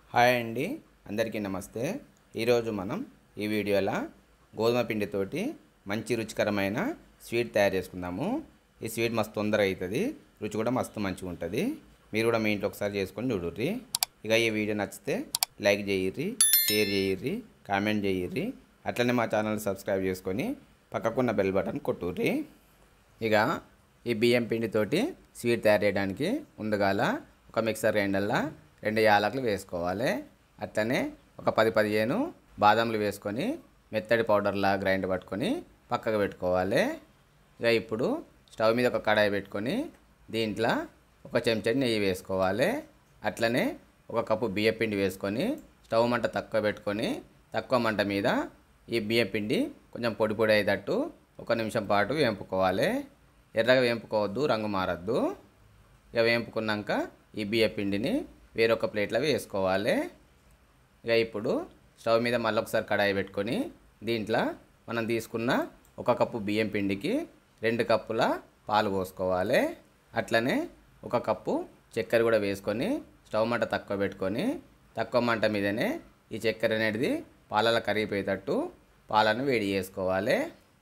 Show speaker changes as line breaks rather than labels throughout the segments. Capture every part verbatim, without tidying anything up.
Hi అండి, అందరికీ నమస్తే. ఈరోజు మనం ఈ వీడియోలో గోధుమ పిండితోటి మంచి రుచికరమైన స్వీట్ తయారు చేసుకుందాము. ఈ స్వీట్ మస్తు తొందరగా అవుతుంది, రుచి కూడా మస్తు మంచిగా ఉంటుంది. మీరు కూడా మీ ఇంట్లో ఒకసారి చేసుకొని చూడుర్రి. ఇక ఈ వీడియో నచ్చితే లైక్ చేయిర్రి, షేర్ చేయిర్రి, కామెంట్ చేయిర్రి. అట్లనే మా ఛానల్ సబ్స్క్రైబ్ చేసుకొని పక్కకున్న బెల్ బటన్ కొట్టుర్రి. ఇక ఈ బియ్యం పిండితోటి స్వీట్ తయారు చేయడానికి ముందుగాల ఒక మిక్సర్ గ్రైండర్లో రెండు యాలకులు వేసుకోవాలి. అట్లనే ఒక పది పదిహేను బాదంలు వేసుకొని మెత్తడి పౌడర్లా గ్రైండ్ పట్టుకొని పక్కకు పెట్టుకోవాలి. ఇక ఇప్పుడు స్టవ్ మీద ఒక కడాయి పెట్టుకొని దీంట్లో ఒక చెంచా నెయ్యి వేసుకోవాలి. అట్లనే ఒక కప్పు బియ్యం పిండి వేసుకొని స్టవ్ మంట తక్కువ పెట్టుకొని తక్కువ మంట మీద ఈ బియ్యం పిండి కొంచెం పొడి పొడి అయ్యేటట్టు ఒక నిమిషం పాటు వేంపుకోవాలి. ఎర్రగా వేంపుకోవద్దు, రంగు మారద్దు. ఇక వేంపుకున్నాక ఈ బియ్యం పిండిని వేరొక ప్లేట్లో వేసుకోవాలి. ఇక ఇప్పుడు స్టవ్ మీద మళ్ళీ ఒకసారి కడాయి పెట్టుకొని దీంట్లో మనం తీసుకున్న ఒక కప్పు బియ్యం పిండికి రెండు కప్పుల పాలు పోసుకోవాలి. అట్లనే ఒక కప్పు చక్కెర కూడా వేసుకొని స్టవ్ మంట తక్కువ పెట్టుకొని తక్కువ మంట మీదనే ఈ చక్కెర అనేది పాలలో కరిగిపోయేటట్టు పాలను వేడి చేసుకోవాలి.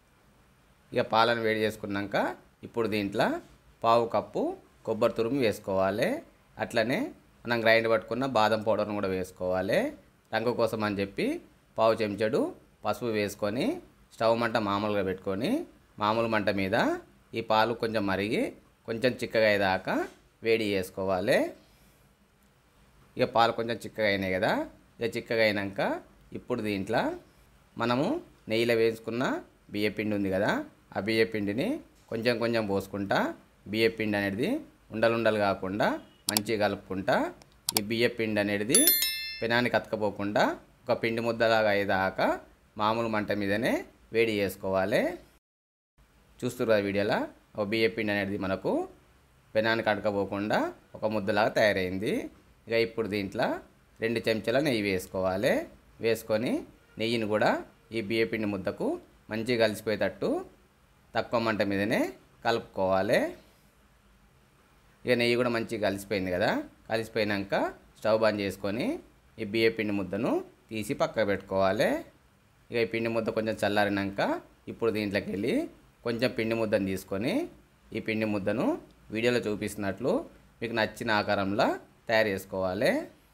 ఇక పాలను వేడి చేసుకున్నాక ఇప్పుడు దీంట్లో పావు కప్పు కొబ్బరి తురుము వేసుకోవాలి. అట్లనే మనం గ్రైండ్ పట్టుకున్న బాదం పౌడర్ను కూడా వేసుకోవాలి. రంగు కోసం అని చెప్పి పావు చెంచాడు పసుపు వేసుకొని స్టవ్ మంట మామూలుగా పెట్టుకొని మామూలు మంట మీద ఈ పాలు కొంచెం మరిగి కొంచెం చిక్కగా అయ్యేదాకా వేడి చేసుకోవాలి. ఇక పాలు కొంచెం చిక్కగా అయినాయి కదా. ఇక చిక్కగా అయినాక ఇప్పుడు దీంట్లో మనము నెయ్యిలో వేసుకున్న బియ్య పిండి ఉంది కదా, ఆ బియ్య పిండిని కొంచెం కొంచెం పోసుకుంటా బియ్య పిండి అనేది ఉండలుండలు కాకుండా మంచిగా కలుపుకుంటా ఈ బియ్య పిండి అనేది పెనానికి అతకపోకుండా ఒక పిండి ముద్దలాగా అయ్యేదాకా మామూలు మంట మీదనే వేడి చేసుకోవాలి. చూస్తున్నారు వీడియోలో ఒక బియ్య పిండి అనేది మనకు పెనానికి అతకపోకుండా ఒక ముద్దలాగా తయారైంది. ఇక ఇప్పుడు దీంట్లో రెండు చెంచాల నెయ్యి వేసుకోవాలి. వేసుకొని నెయ్యిని కూడా ఈ బియ్య పిండి ముద్దకు మంచిగా కలిసిపోయేటట్టు తక్కువ మంట మీదనే కలుపుకోవాలి. ఇక నెయ్యి కూడా మంచిగా కలిసిపోయింది కదా. కలిసిపోయినాక స్టవ్ బంద్ చేసుకొని ఈ బియ్య పిండి ముద్దను తీసి పక్కకు పెట్టుకోవాలి. ఇక ఈ పిండి ముద్ద కొంచెం చల్లారినాక ఇప్పుడు దీంట్లోకి వెళ్ళి కొంచెం పిండి ముద్దను తీసుకొని ఈ పిండి ముద్దను వీడియోలో చూపిస్తున్నట్లు మీకు నచ్చిన ఆకారంలో తయారు చేసుకోవాలి.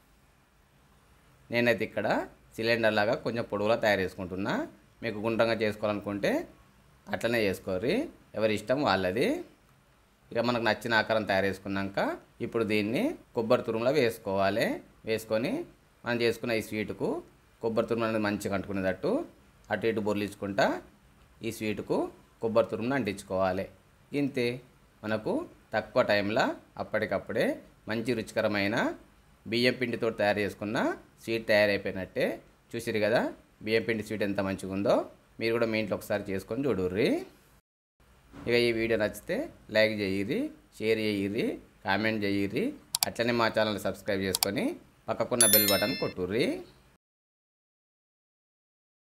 నేనైతే ఇక్కడ సిలిండర్ లాగా కొంచెం పొడవులా తయారు చేసుకుంటున్నా. మీకు గుండ్రంగా చేసుకోవాలనుకుంటే అట్లనే చేసుకోర్రి, ఎవరి ఇష్టం వాళ్ళది. ఇక మనకు నచ్చిన ఆకారం తయారు చేసుకున్నాక ఇప్పుడు దీన్ని కొబ్బరి తురుములో వేసుకోవాలి. వేసుకొని మనం చేసుకున్న ఈ స్వీటుకు కొబ్బరి తురుము అనేది మంచిగా అంటుకునేటట్టు అటు ఇటు బొర్లించుకుంటా ఈ స్వీటుకు కొబ్బరి తురుమును అంటించుకోవాలి. ఇంతే, మనకు తక్కువ టైంలో అప్పటికప్పుడే మంచి రుచికరమైన బియ్యం పిండితో తయారు చేసుకున్న స్వీట్ తయారైపోయినట్టే. చూసిరు కదా బియ్యం పిండి స్వీట్ ఎంత మంచిగా ఉందో. మీరు కూడా మీ ఇంట్లో ఒకసారి చేసుకొని చూడుర్రి. ఇక ఈ వీడియో నచ్చితే లైక్ చేయిర్రి, షేర్ చేయిర్రి, కామెంట్ చేయిర్రి. అట్లనే మా ఛానల్ సబ్స్క్రైబ్ చేసుకొని పక్కకున్న బెల్ బటన్ కొట్టుర్రి.